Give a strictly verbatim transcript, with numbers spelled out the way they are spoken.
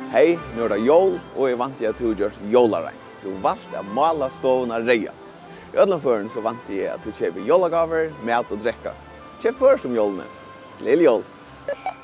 Hej, nu är det jól och jag vant jag att du gör jólaregn. Du valgt att mala stovna reja. I ödlan fören så vant jag att du köper jólagaver, mat och dräcka. Köp för som jolene. Lill jól!